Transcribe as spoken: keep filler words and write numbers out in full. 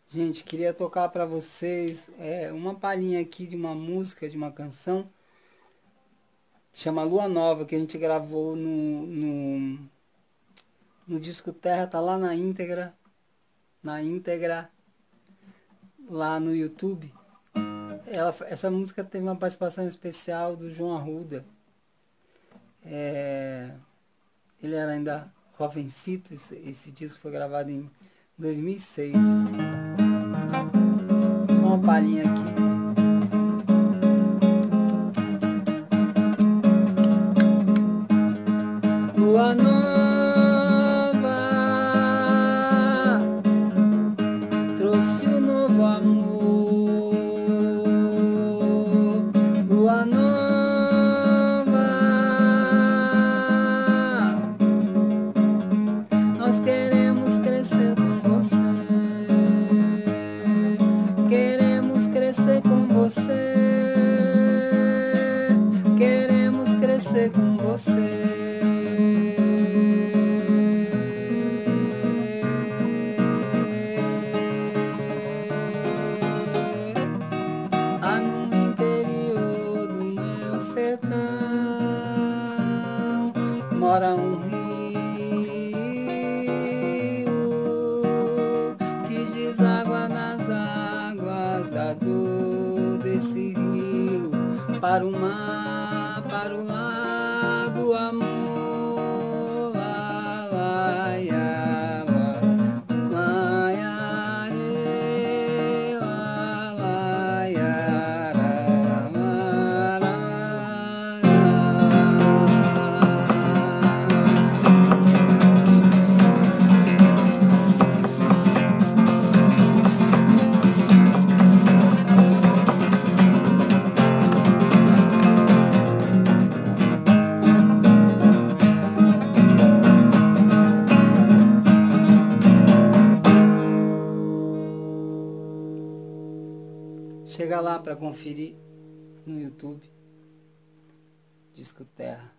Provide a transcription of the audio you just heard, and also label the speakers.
Speaker 1: Gente, queria tocar para vocês é, uma palhinha aqui de uma música, de uma canção, que chama Lua Nova, que a gente gravou no, no, no disco Terra, tá lá na íntegra, na íntegra, lá no YouTube. Ela, essa música teve uma participação especial do João Arruda. É, ele era ainda jovencito, esse, esse disco foi gravado em dois mil e seis. Só uma palhinha aqui. Lua nova trouxe o novo amor. Lua nova, nós queremos crescer com você. Queremos crescer com você. Queremos crescer com você. Lá no interior do meu sertão mora um rio que deságua nas águas da dor desse rio para o mar, para o mar do amor. Lá, lá, ia, lá, lá, ia, re, lá, lá, ia, ra, lá, lá, chega lá para conferir no YouTube, Disco Terra.